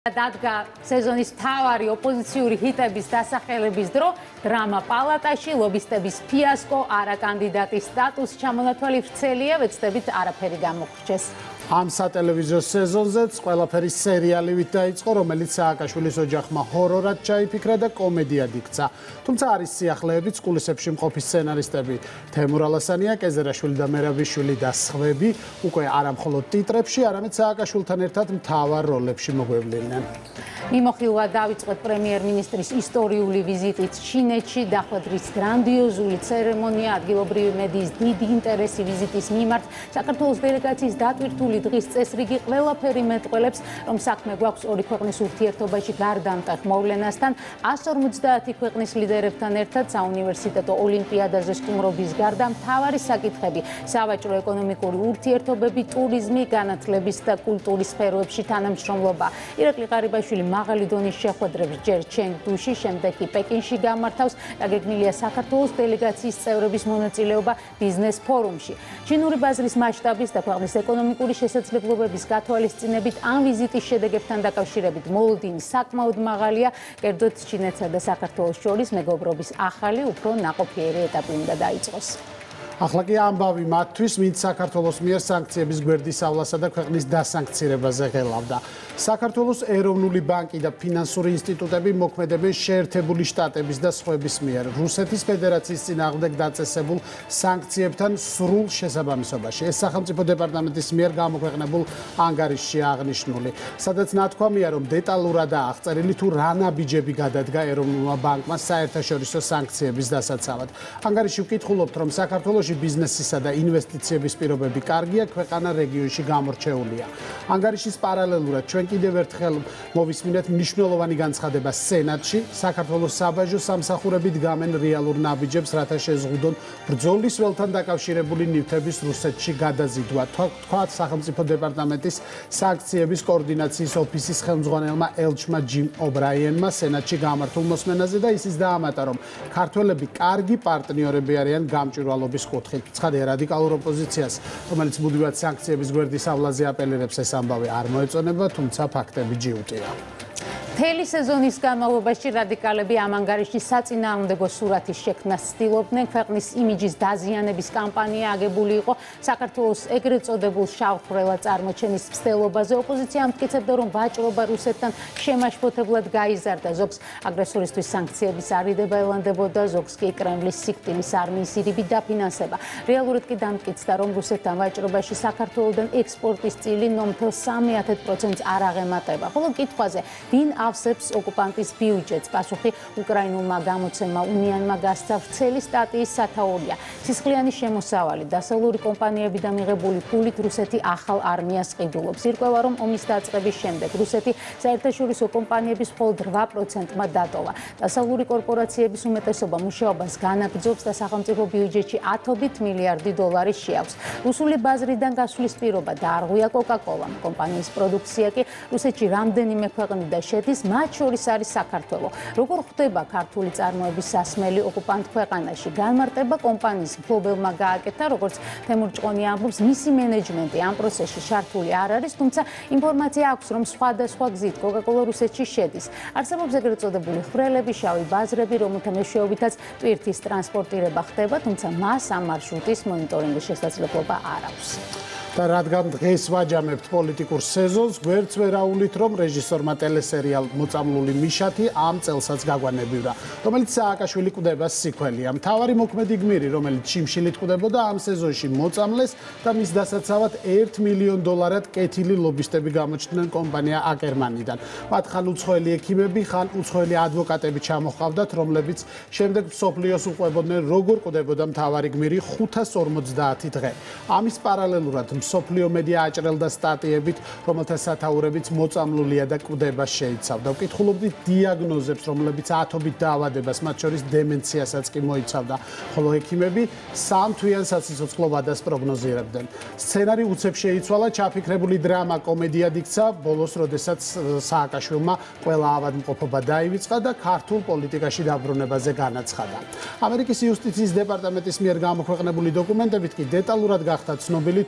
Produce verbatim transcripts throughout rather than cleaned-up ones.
დადგა სეზონის მთავარი ოპოზიციური ჰიტების დასახელების დრო დრამა პალატაში ლობისტების ფიასკო არა კანდიდატის სტატუსს ჩამონათვალი ვრცელია ვეცდებით არაფერი გამოგვრჩეს. Am სატელევიზიო სეზონზეც ყველაფერი სერიალივით დაიწყო, რომელიც სააკაშვილის ოჯახმა ჰორორად ჩაიფიქრა და კომედიად იქცა. თუმცა არის სიახლეებიც, კულისებში მყოფი სცენარისტები თემურ ალასანია, კეზერაშვილი და მერაბიშვილი და სხვები უკვე არა მხოლოდ ტიტრებში, არამედ სააკაშვილთან ერთად მთავარ როლებში მოგვევლიდნენ. მიმოხილვა დავიწყოთ პრემიერ-მინისტრის ისტორიული ვიზიტით ჩინეთში, დახვედრის გრანდიოზული ცერემონია, ადგილობრივი მედიის დიდი ინტერესი ვიზიტის მიმართ, საქართველოს დელეგაციის დატვირთული დღის წესრიგი ყველაფერი მეტყველებს, რომ საქმე გვაქვს ორი ქვეყნის ურთიერთობაში გარდამტეხ მოვლენასთან, ას ორმოცდაათი ქვეყნის ლიდერებთან ერთად საუნივერსიტეტო ოლიმპიადაზე სტუმრობის გარდა მთავარი საკითხები, სავაჭრო ეკონომიკური ურთიერთობები, ტურიზმი, განათლების და კულტურის სფეროებში თანამშრომლობა. ირაკლი ყარიბაშვილი მაღალი დონის შეხვედრებს ჯერ ჩენგდუში, შემდეგ კი პეკინში გამართავს, დაგეგმილია საქართველოს დელეგაციის წევრების მონაწილეობა ბიზნეს ფორუმში. ჩინური ბაზრის მასშტაბის და ქვეყნის ეკონომიკური შესაძლებლობების გათვალისწინებით ამ ვიზიტის შედეგებთან დაკავშირებით მოლოდინი საკმაოდ მაღალია, კერძოდ ჩინეთსა და საქართველოს შორის მეგობრობის ახალი, უფრო ნაყოფიერი ეტაპი უნდა დაიწყოს. ახლა კი ამბავი მათთვის, ვინც საქართველოს მიერ სანქციების გვერდისავლასა და ქვეყნის დასანქცირებაზე ღელავდა. საქართველოს ეროვნული ბანკი და ფინანსური ინსტიტუტები მოქმედებენ შეერთებული შტატების და სხვების მიერ რუსეთის ფედერაციის წინააღმდეგ დაწესებულ სანქციებთან სრულ შესაბამისობაში. ეს სახელმწიფო დეპარტამენტის მიერ გამოქვეყნებულ ანგარიშში აღნიშნული, სადაც ნათქვამია, რომ დეტალურადაა აღწერილი თუ რა ნაბიჯები გადადგა ეროვნულმა ბანკმა საერთაშორისო სანქციების დასაცავად. ანგარიში ვკითხულობთ, რომ საქართველოს ბიზნესისა და ინვესტიციების პირობები კარგია, ქვეყანა რეგიონში გამორჩეულია. ანგარიშის პარალელურად ჩვენ კიდევ ერთხელ მოვისმინეთ მნიშვნელოვანი განცხადება სენატში, საქართველოს საბაჟო სამსახურები დგამენ რეალურ ნაბიჯებს, რათა შეზღუდონ ბრძოლის ველთან დაკავშირებული ნივთების რუსეთში გადაზიდვა. თქვა სახელმწიფო დეპარტამენტის სანქციების კოორდინაციის ოფისის ხელმძღვანელმა ელჩმა ჯიმ ობრაიენმა სენატში გამართულ მოსმენაზე და ისიც დაამატა, რომ ქართველები კარგი პარტნიორები არიან გამჭვირვალობის კუთხით. ცხადია, რადიკალურ ოპოზიციას, რომელიც მუდმივად სანქციების გვერდის ავლაზე აპელირებს, ეს ამბავი არ მოეწონება, თუმცა ფაქტები ჯიუტია. მთელი სეზონის განმავლობაში რადიკალები ამ ანგარიშის საწინააღმდეგო სურათის შექმნას ცდილობდნენ. ქვეყნის იმიჯის დაზიანების კამპანია აგებული იყო საქართველოს ეგრეთ წოდებულ შავ-ხრელად წარმოჩენის მცდელობაზე. ოპოზიცია ამტკიცებდა, რომ ვაჭრობა რუსეთთან შემაშფოთებლად გაიზარდა. ზოგს აგრესორისთვის სანქციების არიდება ელანდებოდა, ზოგს კი კრემლის სიკვდილის არმიის ირიბი დაფინანსება. რეალურად კი დამტკიცდა, რომ რუსეთთან ვაჭრობაში საქართველოდან ექსპორტის წილი ნომთელ სამი პროცენტს არ აღემატება. ხოლო კითხვაზე, ვინ ავსებს ოკუპანტის ბიუჯეტს, პასუხი უკრაინულმა გამოცემმა უნიანმა გასცა ვრცელი სტატიის სათაურია. სისხლიანი შემოსავალი, დასავლური კომპანიებიდან მიღებული ფულით რუსეთი ახალ არმიას ყიდულობს. ირკვევა, რომ ომის დაწყების შემდეგ რუსეთი საერთაშორისო კომპანიების მხოლოდ რვა პროცენტმა დატოვა. დასავლური კორპორაციების უმეტესობა მუშაობას განაგრძობს და სახელმწიფო ბიუჯეტში ათობით მილიარდი დოლარი შეაქვს. რუსული ბაზრიდან გასვლის პირობა დაარღვია კოკა-კოლამ. კომპანიის პროდუქცია კი რუსეთში რამდენიმე ქვეყნიდან შედის, მათ შორის არის საქართველო. როგორ ხდება ქართული წარმოების სასმელი ოკუპანტ ქვეყანაში? განმარტება კომპანიის მფლობელმა გააკეთა, როგორც თემურ ჭყონი ამბობს, მისი მენეჯმენტი ამ პროცესში ჩართული არ არის, თუმცა ინფორმაცია აქვს, რომ სხვადასხვა გზით კოკა-კოლა რუსეთში შედის. არსებობს ეგრეთ წოდებული ხვრელები, შავი ბაზრები, რომელთა მეშვეობითაც ტვირთის ტრანსპორტირება ხდება, თუმცა მას ამ მარშრუტის მონიტორინგის შესაძლებლობა არ აქვს. და რადგან დღეს ვაჯამებთ პოლიტიკურ სეზონს, გვერდს ვერაულით, რომ რეჟისორმა ტელესერიალ მოწამლული მიშათი ამ წელსაც გაგვანებივრა, რომელიც სააკაშვილი კვდებას სიკველია. მთავარი მოქმედი გმირი, რომელიც შიმშილით კვდებოდა, ამ სეზონში მოწამლეს და მის დასაცავად ერთ მილიონ დოლარად კეთილი ლობისტები გამოჩნდნენ კომპანია აკერმანიდან. მათ ხან უცხოელი ექიმები, ხან უცხოელი ადვოკატები ჩამოჰყავდათ, რომლებიც შემდეგ მსოფლიოს უყვებოდნენ, როგორ კვდებოდა მთავარი გმირი ხუთას ორმოცდაათი დღე. ამის პარალელურად მსოფლიო მედია აჭრელდა სტატიებით, რომელთა სათაურებიც მოწამლულია და კვდება შეიცავდა. ვკითხულობდით დიაგნოზებს, რომლებიც ათობით დაავადებას, მათ შორის დემენციასაც კი მოიცავდა, ხოლო ექიმები სამთვიან საციცოცხლო ვადას პროგნოზირებდნენ. სცენარი უცებ შეიცვალა, ჩაფიქრებული დრამა კომედიად იქცა, ბოლოს როდესაც სააკაშვილმა ყველა ავადმყოფობა დაივიწყა და ქართულ პოლიტიკაში დაბრუნებაზე განაცხადა. ამერიკის იუსტიციის დეპარტამენტის მიერ გამოქვეყნებული დოკუმენტებით კი დეტალურად გახდა ცნობილი თუ რას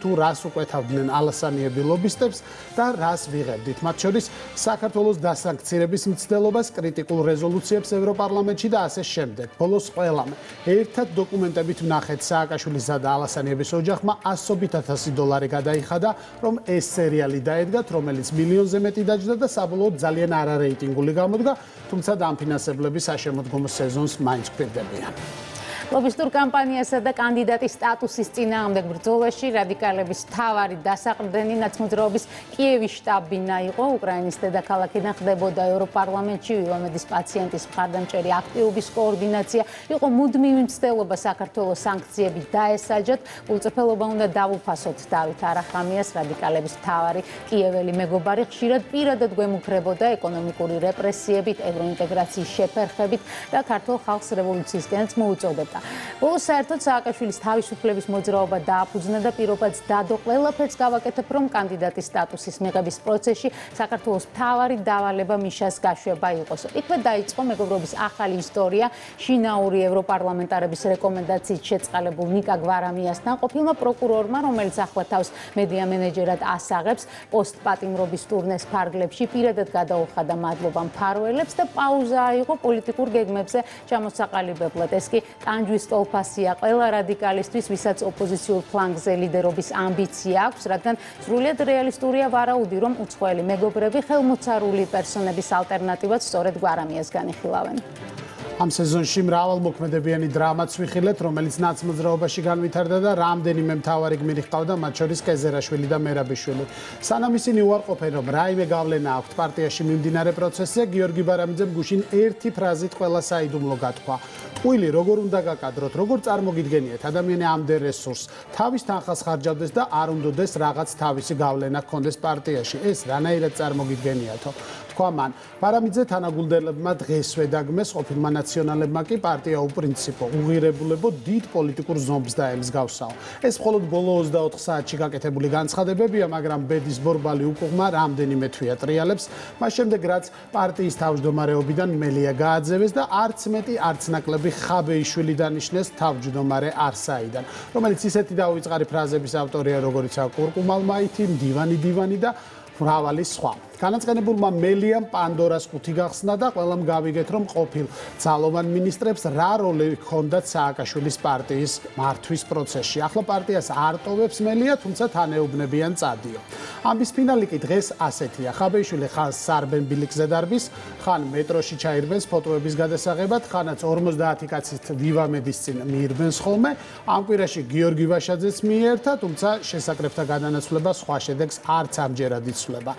რას უკვეთავდნენ ალასანიები ლობისტებს და რას ვიღებდით. მათ შორის საქართველოს დასანქცირების მცდელობას, კრიტიკულ რეზოლუციებს ევროპარლამენტში და ასე შემდეგ. ბოლოს ყველამ ერთად დოკუმენტებით ვნახეთ სააკაშვილისა და ალასანიების ოჯახმა ასობით ათასი დოლარი გადაიხადა, რომ ეს სერიალი დაედგათ, რომელიც მილიონზე მეტი დაჯდა და საბოლოოდ ძალიან არარეიტინგული გამოდგა, თუმცა დამფინანსებლები საშემოდგომო სეზონს მაინც გვერდებიან. ლობისტურ კამპანიასა და კანდიდატის სტატუსის წინააღმდეგ ბრძოლაში რადიკალების მთავარი დასაყრდენი ნაცმოძრაობის კიევის შტაბ-ბინა იყო. უკრაინის დედაქალაქიდან ხდებოდა ევროპარლამენტში ვილამედის პაციენტის მხარდამჭერი აქტივობის კოორდინაცია. იყო მუდმივი მცდელობა საქართველოს სანქციები დაესაჯათ. უწეფელობა უნდა დავუფასოთ დავით არახამიას, რადიკალების მთავარი კიეველი მეგობარი, ხშირად პირადად გვემუქრებოდა ეკონომიკური რეპრესიებით, ევროინტეგრაციის შეფერხებით და ქართულ ხალხს რევოლუციისკენაც მოუწოდებდა. ბოლოს საერთოდ სააკაშვილის თავისუფლების მოძრაობა დააფუძნა და პირობაც დადო ყველაფერს გავაკეთებ, რომ კანდიდატის სტატუსის მიღების პროცესში საქართველოს მთავარი დავალება მიშას გაშვება იყოს. იქვე დაიწყო მეგობრობის ახალი ისტორია. შინაური ევროპარლამენტარების რეკომენდაციით შეწყალებულ ნიკა გვარამიასთან ყოფილმა პროკურორმა, რომელიც ახლა თავს მედია მენეჯერად ასაღებს, პოსტპატიმრობის ტურნეს ფარგლებში პირადად გადაუხადა მადლობა მფარველებს და პაუზა აიღო პოლიტიკურ გეგმებზე ჩამოსაყალიბებლად. ეს კი ტანჯვის ტოლფასია ყველა რადიკალისტვის, ვისაც ოპოზიციურ ფლანგზე ლიდერობის ამბიცია აქვს, რადგან სრულიად რეალისტურია ვარაუდი, რომ უცხოელი მეგობრები ხელმოცარული პერსონების ალტერნატივად სწორედ გვარამიას განიხილავენ. ამ სეზონში მრავალმოქმედებიანი დრამაც ვიხილეთ, რომელიც ნაცმოძრაობაში განვითარდა და რამდენიმე მთავარი გმირი ჰყავდა, მათ შორის კეზერაშვილი და მერაბიშვილი. სანამ ისინი უარყოფენ, რომ რაიმე გავლენა აქვთ პარტიაში მიმდინარე პროცესზე, გიორგი ბარამიძემ გუშინ ერთი ფრაზით ყველა საიდუმლო გათქვა. ყვილი როგორ უნდა გაკადროთ, როგორ წარმოგიდგენიათ ადამიანი ამდენ რესურსს, თავის თანხას ხარჯავდეს და არ უნდოდეს რაღაც თავისი გავლენა ჰქონდეს პარტიაში. ეს რანაირად წარმოგიდგენიათო? თქვა მან. ბარამიძე თანაგულდელებმა დღესვე დაგმეს, ყოფილმა ნაციონალებმა კი პარტია უპრინციპო, უღირებულებო დიდ პოლიტიკურ ზომბს დაემსგავსაო. ეს მხოლოდ ბოლო ოცდაოთხ საათში გაკეთებული განცხადებებია, მაგრამ ბედის ბორბალი უკუღმა რამდენიმე თვია ტრიალებს, მას შემდეგ რაც პარტიის თავმჯდომარეობიდან მელია გააძევეს და არც მეტი, არც ნაკლები ხაბეიშვილი დანიშნეს თავმჯდომარე არსაიდან, რომელიც ისეთი დაუვიწყარი ფრაზების ავტორია, როგორიცაა კურკუმალმაითი, მდივანი დივანი და მრავალი სხვა. განაწყენებულმა მელიამ პანდორას ყუთი გახსნა და ყველამ გავიგეთ, რომ ყოფილ ძალოვან მინისტრებს რა როლი ჰქონდათ სააკაშვილის პარტიის მართვის პროცესში. ახლა პარტიას არ ტოვებს მელია, თუმცა თანეუბნებიან წადიო. ამბის ფინალი კი დღეს ასეთია. ხაბეიშვილი ხან სარბენ ბილიკზე დარბის, ხან მეტროში ჩაირბენს ფოტოების გადასაღებად, ხანაც ორმოცდაათი კაცით ვივამედის წინ მიირბენს ხოლმე. ამ კვირაში გიორგი ვაშაძეც მიიერთა, თუმცა შესაკრებთა გადანაცვლება სხვა შედეგს არც ამჯერად იცვლება.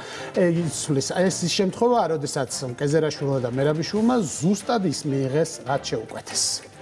ეს ის შემთხვევაა, როდესაც კეზერაშვილმა და მერაბიშვილმა ზუსტად ის მიიღეს, რაც შეუკვეთეს.